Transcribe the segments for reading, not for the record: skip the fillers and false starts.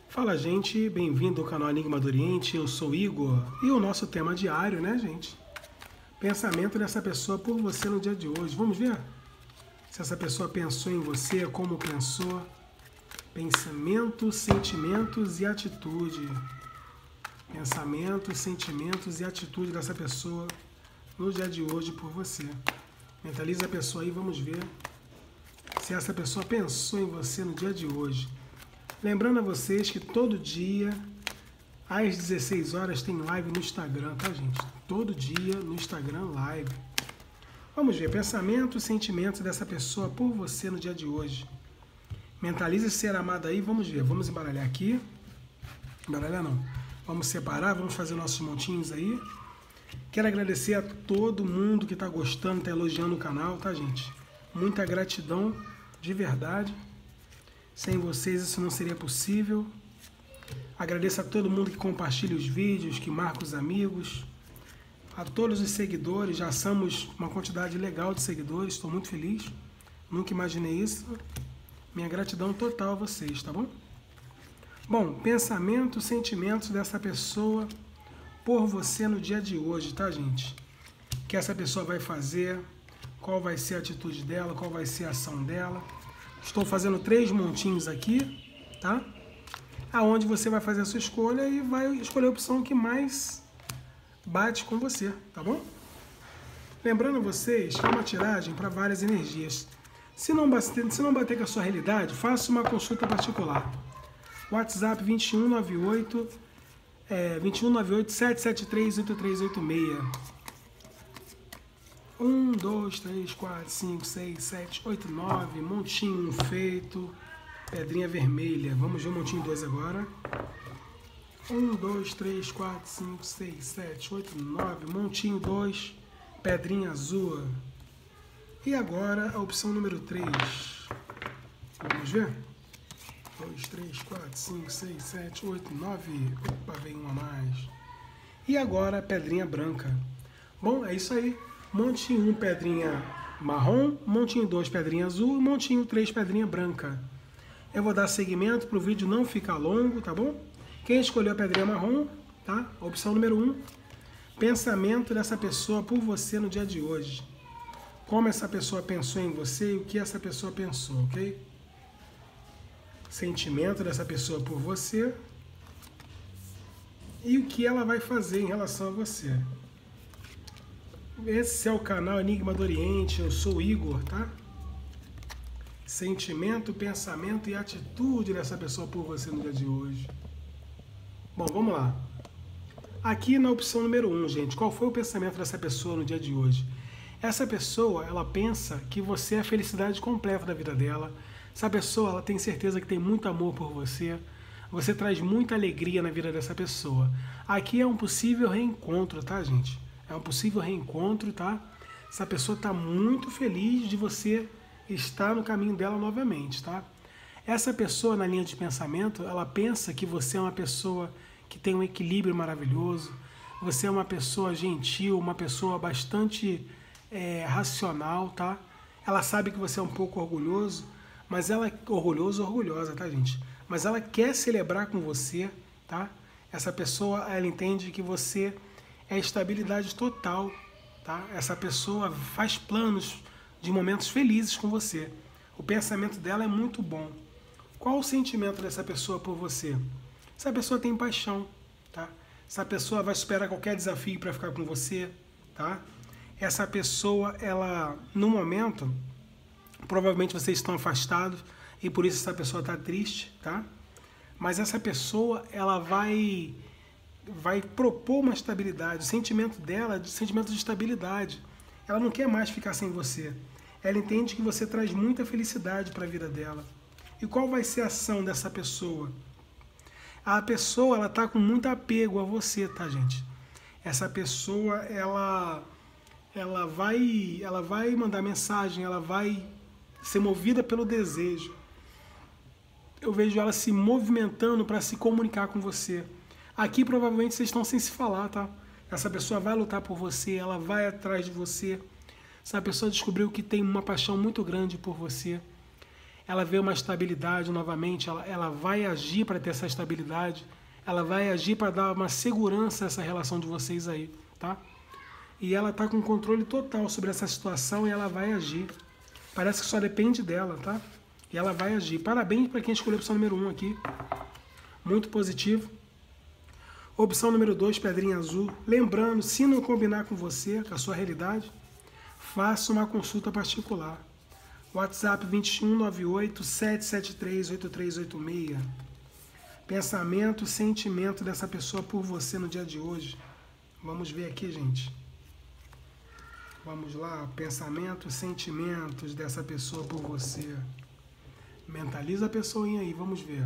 Fala, gente, bem-vindo ao canal Enigma do Oriente, eu sou Igor e o nosso tema diário, né, gente? Pensamento dessa pessoa por você no dia de hoje. Vamos ver se essa pessoa pensou em você, como pensou. Pensamento, sentimentos e atitude. Pensamentos, sentimentos e atitude dessa pessoa no dia de hoje por você. Mentaliza a pessoa aí, vamos ver se essa pessoa pensou em você no dia de hoje. Lembrando a vocês que todo dia, às 16 horas, tem live no Instagram, tá, gente? Todo dia no Instagram, live. Vamos ver, pensamentos, sentimentos dessa pessoa por você no dia de hoje. Mentalize ser amado aí, vamos ver. Vamos embaralhar aqui. Embaralhar não. Vamos separar, vamos fazer nossos montinhos aí. Quero agradecer a todo mundo que está gostando, está elogiando o canal, tá, gente? Muita gratidão, de verdade. Sem vocês isso não seria possível. Agradeço a todo mundo que compartilha os vídeos, que marca os amigos. A todos os seguidores, já somos uma quantidade legal de seguidores, estou muito feliz. Nunca imaginei isso. Minha gratidão total a vocês, tá bom? Bom, pensamentos, sentimentos dessa pessoa por você no dia de hoje, tá, gente? O que essa pessoa vai fazer, qual vai ser a atitude dela, qual vai ser a ação dela. Estou fazendo 3 montinhos aqui, tá? Aonde você vai fazer a sua escolha e vai escolher a opção que mais bate com você, tá bom? Lembrando a vocês que é uma tiragem para várias energias. Se não bater com a sua realidade, faça uma consulta particular. WhatsApp 2198 773 8386. 1, 2, 3, 4, 5, 6, 7, 8, 9, montinho feito, pedrinha vermelha. Vamos ver o montinho 2 agora. 1, 2, 3, 4, 5, 6, 7, 8, 9, montinho 2, pedrinha azul. E agora a opção número 3. Vamos ver? 2, 3, 4, 5, 6, 7, 8, 9. Opa, veio uma a mais. E agora a pedrinha branca. Bom, é isso aí. Montinho 1, pedrinha marrom, montinho 2, pedrinha azul, montinho 3, pedrinha branca. Eu vou dar seguimento para o vídeo não ficar longo, tá bom? Quem escolheu a pedrinha marrom, tá? Opção número 1. Pensamento dessa pessoa por você no dia de hoje. Como essa pessoa pensou em você e o que essa pessoa pensou, ok? Sentimento dessa pessoa por você e o que ela vai fazer em relação a você. Esse é o canal Enigma do Oriente, eu sou o Igor, tá? Sentimento, pensamento e atitude dessa pessoa por você no dia de hoje. Bom, vamos lá. Aqui na opção número 1, gente, qual foi o pensamento dessa pessoa no dia de hoje? Essa pessoa, ela pensa que você é a felicidade completa da vida dela. Essa pessoa, ela tem certeza que tem muito amor por você. Você traz muita alegria na vida dessa pessoa. Aqui é um possível reencontro, tá, gente? É um possível reencontro, tá? Essa pessoa está muito feliz de você estar no caminho dela novamente, tá? Essa pessoa, na linha de pensamento, ela pensa que você é uma pessoa que tem um equilíbrio maravilhoso, você é uma pessoa gentil, uma pessoa bastante racional, tá? Ela sabe que você é um pouco orgulhoso, mas ela é orgulhosa, tá, gente? Mas ela quer celebrar com você, tá? Essa pessoa, ela entende que você é estabilidade total, tá? Essa pessoa faz planos de momentos felizes com você. O pensamento dela é muito bom. Qual o sentimento dessa pessoa por você? Essa pessoa tem paixão, tá? Essa pessoa vai superar qualquer desafio para ficar com você, tá? Essa pessoa, ela, no momento, provavelmente vocês estão afastados e por isso essa pessoa está triste, tá? Mas essa pessoa, ela vai propor uma estabilidade, o sentimento dela, sentimento de estabilidade. Ela não quer mais ficar sem você. Ela entende que você traz muita felicidade para a vida dela. E qual vai ser a ação dessa pessoa? A pessoa, ela está com muito apego a você, tá, gente? Essa pessoa, ela vai mandar mensagem, ela vai ser movida pelo desejo. Eu vejo ela se movimentando para se comunicar com você. Aqui provavelmente vocês estão sem se falar, tá? Essa pessoa vai lutar por você, ela vai atrás de você. Essa pessoa descobriu que tem uma paixão muito grande por você. ela vê uma estabilidade novamente, ela vai agir para ter essa estabilidade, ela vai agir para dar uma segurança a essa relação de vocês aí, tá? E ela está com controle total sobre essa situação e ela vai agir. Parece que só depende dela, tá? E ela vai agir. Parabéns para quem escolheu a opção número 1 aqui. Muito positivo. Opção número 2, pedrinha azul. Lembrando, se não combinar com você, com a sua realidade, faça uma consulta particular. WhatsApp 2198-773-8386. Pensamento, sentimento dessa pessoa por você no dia de hoje. Vamos ver aqui, gente. Vamos lá. Pensamentos, sentimentos dessa pessoa por você. Mentaliza a pessoinha aí, vamos ver.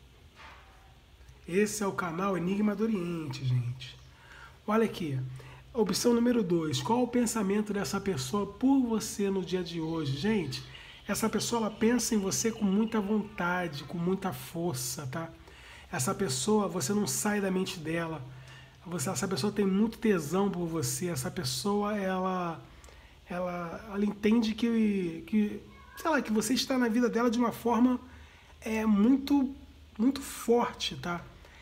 Esse é o canal Enigma do Oriente, gente. Olha aqui. Opção número 2. Qual o pensamento dessa pessoa por você no dia de hoje? Gente, essa pessoa ela pensa em você com muita vontade, com muita força, tá? Essa pessoa, você não sai da mente dela. Essa pessoa tem muito tesão por você. Essa pessoa, ela entende que sei lá, que você está na vida dela de uma forma muito, muito forte, tá?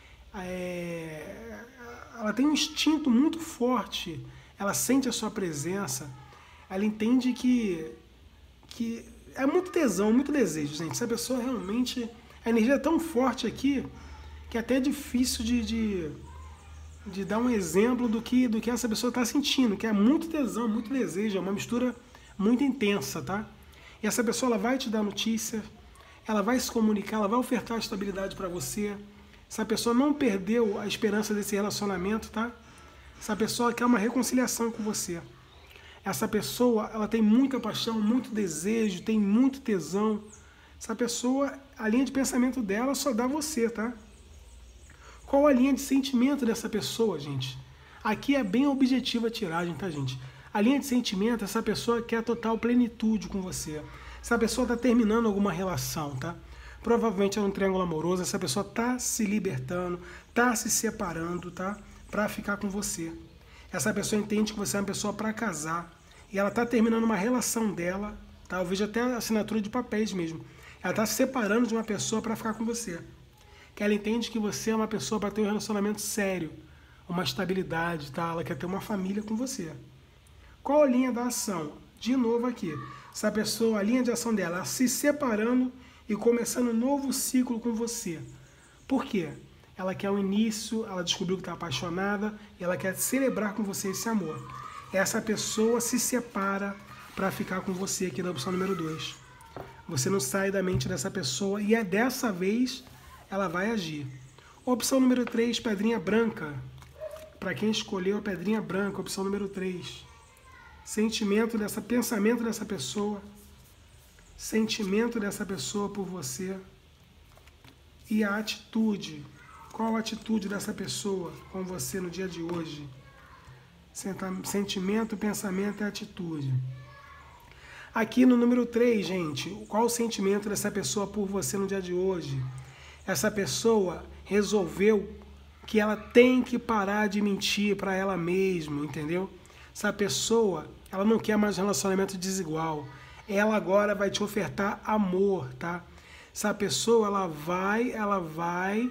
Ela tem um instinto muito forte, ela sente a sua presença, ela entende que é muito tesão, muito desejo, gente. Essa pessoa realmente, a energia é tão forte aqui que até é difícil de dar um exemplo do que essa pessoa está sentindo, que é muito tesão, muito desejo, é uma mistura muito intensa, tá? E essa pessoa ela vai te dar notícia, ela vai se comunicar, ela vai ofertar estabilidade para você. Essa pessoa não perdeu a esperança desse relacionamento, tá? Essa pessoa quer uma reconciliação com você. Essa pessoa, ela tem muita paixão, muito desejo, tem muito tesão. Essa pessoa, a linha de pensamento dela só dá você, tá? Qual a linha de sentimento dessa pessoa, gente? Aqui é bem objetiva a tiragem, tá, gente? A linha de sentimento, essa pessoa quer total plenitude com você. Essa pessoa está terminando alguma relação, tá? Provavelmente é um triângulo amoroso, essa pessoa está se libertando, está se separando, tá? Para ficar com você. Essa pessoa entende que você é uma pessoa para casar. E ela está terminando uma relação dela, tá? Eu vejo até a assinatura de papéis mesmo. Ela está se separando de uma pessoa para ficar com você. Que ela entende que você é uma pessoa para ter um relacionamento sério, uma estabilidade, tá? Ela quer ter uma família com você. Qual a linha da ação? De novo aqui. Essa pessoa, a linha de ação dela, ela se separando e começando um novo ciclo com você. Por quê? Ela quer um início, ela descobriu que está apaixonada e ela quer celebrar com você esse amor. Essa pessoa se separa para ficar com você aqui na opção número 2. Você não sai da mente dessa pessoa e dessa vez ela vai agir. Opção número 3, pedrinha branca. Para quem escolheu a pedrinha branca, opção número 3. Pensamento dessa pessoa, sentimento dessa pessoa por você e a atitude. Qual a atitude dessa pessoa com você no dia de hoje? Sentimento, pensamento e atitude. Aqui no número 3, gente, qual o sentimento dessa pessoa por você no dia de hoje? Essa pessoa resolveu que ela tem que parar de mentir para ela mesma, entendeu? Essa pessoa, ela não quer mais um relacionamento desigual. Ela agora vai te ofertar amor, tá? Essa pessoa, ela vai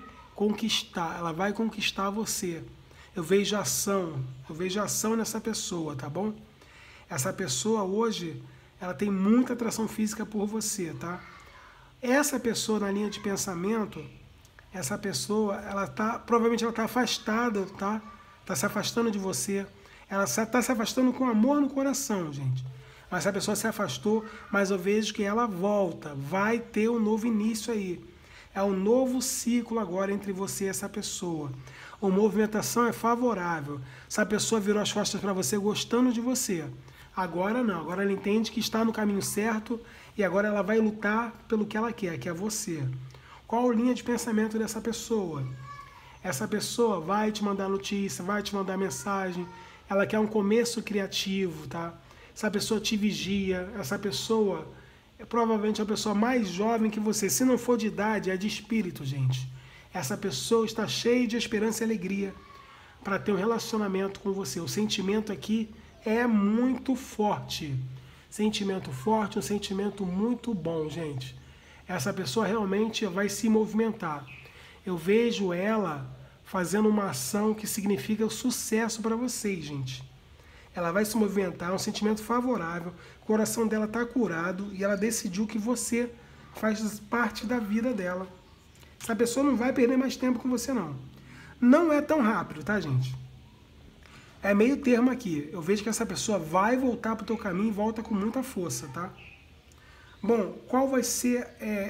conquistar você. Eu vejo ação nessa pessoa, tá bom? Essa pessoa hoje, ela tem muita atração física por você, tá? Essa pessoa na linha de pensamento, essa pessoa, provavelmente ela está afastada, tá? Está se afastando de você. Ela está se afastando com amor no coração, gente. Mas essa pessoa se afastou, mas eu vejo que ela volta. Vai ter um novo início aí. É um novo ciclo agora entre você e essa pessoa. A movimentação é favorável. Essa pessoa virou as costas para você gostando de você. Agora não. Agora ela entende que está no caminho certo e agora ela vai lutar pelo que ela quer, que é você. Qual a linha de pensamento dessa pessoa? Essa pessoa vai te mandar notícia, vai te mandar mensagem. Ela quer um começo criativo, tá? Essa pessoa te vigia, essa pessoa é provavelmente a pessoa mais jovem que você. Se não for de idade, é de espírito, gente. Essa pessoa está cheia de esperança e alegria para ter um relacionamento com você. O sentimento aqui é muito forte. Sentimento forte, um sentimento muito bom, gente. essa pessoa realmente vai se movimentar. Eu vejo ela fazendo uma ação que significa sucesso para vocês, gente. Ela vai se movimentar, é um sentimento favorável, o coração dela está curado e ela decidiu que você faz parte da vida dela. Essa pessoa não vai perder mais tempo com você, não. Não é tão rápido, tá, gente? É meio termo aqui. Eu vejo que essa pessoa vai voltar para o teu caminho e volta com muita força, tá? Bom, qual vai ser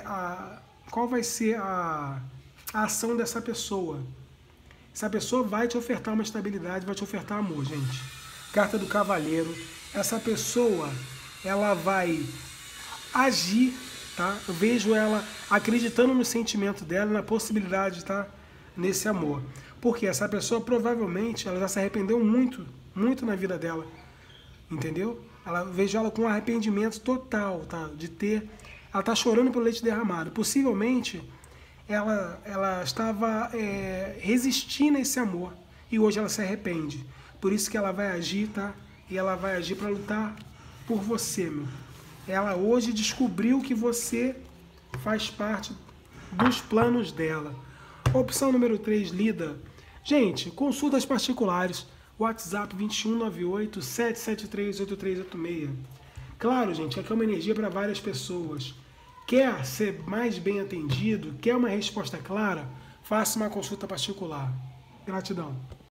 a ação dessa pessoa? Essa pessoa vai te ofertar uma estabilidade, vai te ofertar amor, gente. Carta do Cavaleiro. Essa pessoa, ela vai agir, tá? Eu vejo ela acreditando no sentimento dela, na possibilidade de estar nesse amor. Porque essa pessoa provavelmente ela já se arrependeu muito, muito na vida dela. Entendeu? Vejo ela com um arrependimento total, tá? Ela tá chorando pelo leite derramado. Possivelmente ela estava resistindo a esse amor e hoje ela se arrepende. Por isso que ela vai agir, tá? E ela vai agir para lutar por você, meu. Ela hoje descobriu que você faz parte dos planos dela. Opção número 3, lida. Gente, consultas particulares. WhatsApp 2198-773-8386. Claro, gente, aqui é uma energia para várias pessoas. Quer ser mais bem atendido? Quer uma resposta clara? Faça uma consulta particular. Gratidão.